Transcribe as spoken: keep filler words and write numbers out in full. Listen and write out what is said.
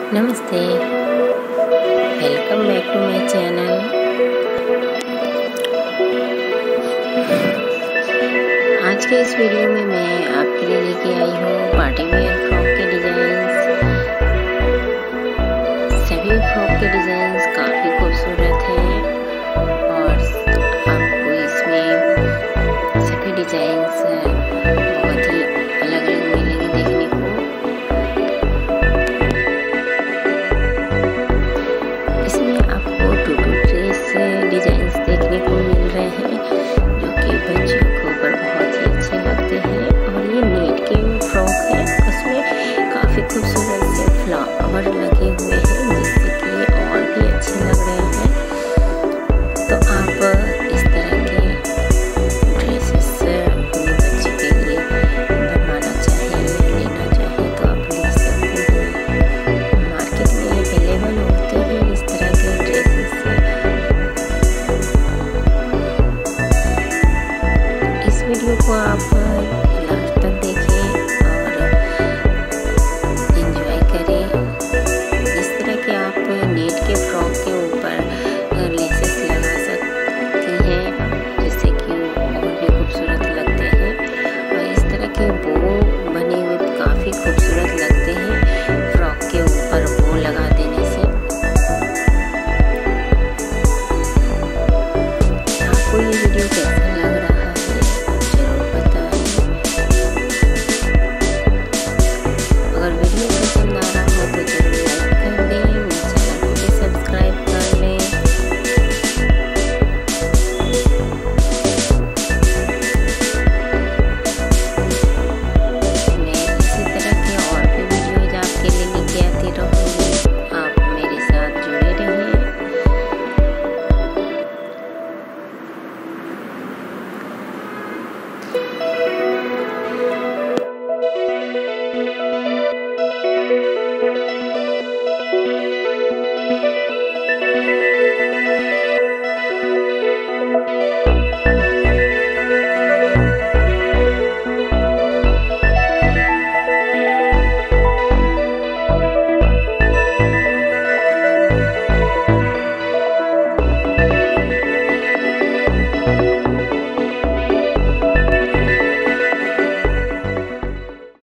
नमस्ते, welcome back to my channel. आज के इस वीडियो में मैं आपके लिए लेके आई हूँ पार्टी वेयर फ्रॉक के डिजाइन्स। सभी फ्रॉक के डिजाइन्स काफ़ी खूबसूरत हैं और आपको इसमें सभी डिजाइन्स बहुत ही अलग अलग मिलेंगे देखने को। इसमें आपको टू टू ड्रेस डिजाइन्स देखने को मिल रहे हैं जो कि बच्चों के ऊपर बहुत ही अच्छे लगते हैं। और ये नेट के फ्रॉक है, उसमें काफ़ी खूबसूरत से फ्लावर लगे हुए